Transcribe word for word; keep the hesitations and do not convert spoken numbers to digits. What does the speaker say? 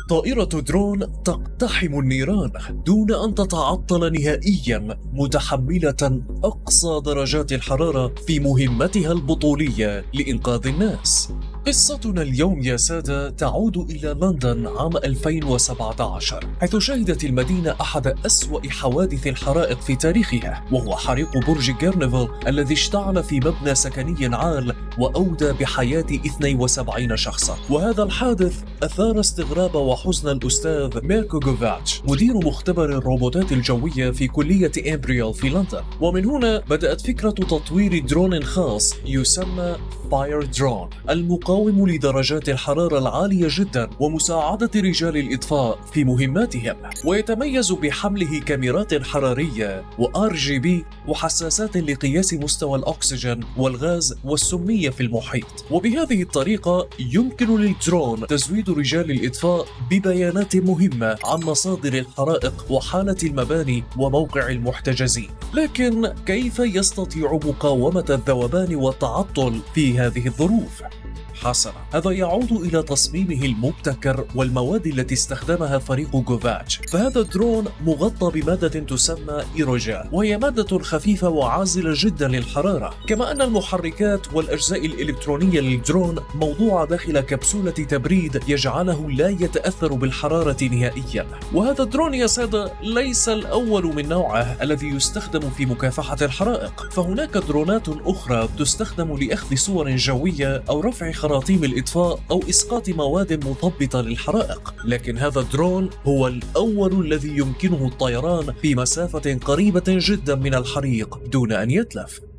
طائرة درون تقتحم النيران دون أن تتعطل نهائيا، متحملة أقصى درجات الحرارة في مهمتها البطولية لإنقاذ الناس. قصتنا اليوم يا سادة تعود إلى لندن عام ألفين وسبعة عشر، حيث شهدت المدينة أحد أسوأ حوادث الحرائق في تاريخها، وهو حريق برج كارنفال الذي اشتعل في مبنى سكني عال وأودى بحياة اثنين وسبعين شخصا. وهذا الحادث أثار استغراب وحزن الأستاذ ميركو جوفاتش، مدير مختبر الروبوتات الجوية في كلية إمبريال في لندن. ومن هنا بدأت فكرة تطوير درون خاص يسمى فاير درون، المقاوم لدرجات الحرارة العالية جدا ومساعدة رجال الإطفاء في مهماتهم. ويتميز بحمله كاميرات حرارية وآر جي بي وحساسات لقياس مستوى الأكسجين والغاز والسمية في المحيط. وبهذه الطريقة يمكن للدرون تزويد رجال الإطفاء ببيانات مهمة عن مصادر الحرائق وحالة المباني وموقع المحتجزين. لكن كيف يستطيع مقاومة الذوبان والتعطل في هذه الظروف؟ حسنا، هذا يعود إلى تصميمه المبتكر والمواد التي استخدمها فريق جوفاتش. فهذا الدرون مغطى بمادة تسمى إيروجين، وهي مادة خفيفة وعازلة جدا للحرارة، كما أن المحركات والأجزاء الإلكترونية للدرون موضوعة داخل كبسولة تبريد يجعله لا يتأثر بالحرارة نهائيا. وهذا الدرون يا سادة ليس الأول من نوعه الذي يستخدم في مكافحة الحرائق، فهناك درونات أخرى تستخدم لأخذ صور جوية أو رفع خراطيم الإطفاء أو إسقاط مواد مثبطة للحرائق. لكن هذا الدرون هو الأول الذي يمكنه الطيران في مسافة قريبة جدا من الحريق دون أن يتلف.